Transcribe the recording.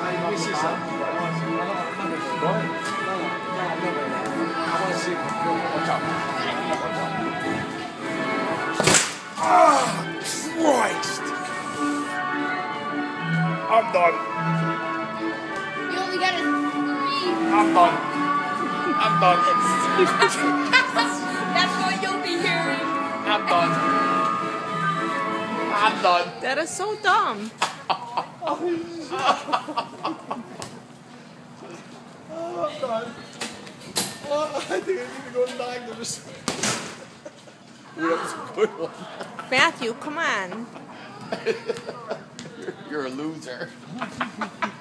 Let me see some. What? I want to see the film. Watch out. Ah, Christ! I'm done. You only got a 3. I'm done. I'm done. That's what you'll be hearing. I'm done. I'm done. That is so dumb. I'm done. I think I need to go to doctors. That was a good one. Matthew, come on. You're a loser.